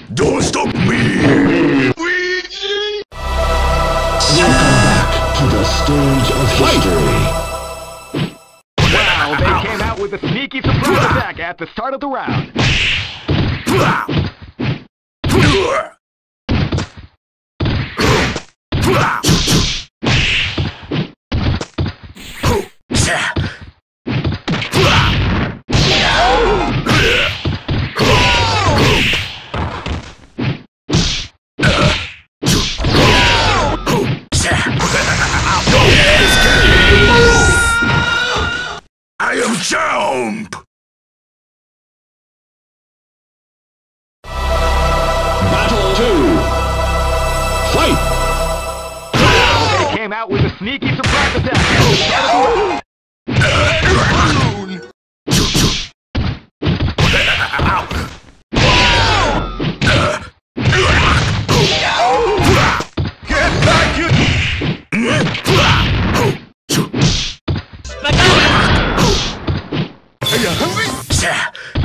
Don't stop me! Weegee! Welcome back to the stage of history. Wow, they came out with a sneaky surprise attack at the start of the round. I am Jump! Battle 2. Fight! Wow, they came out with a sneaky surprise attack at the start of the round. Get back, you! Are you hungry?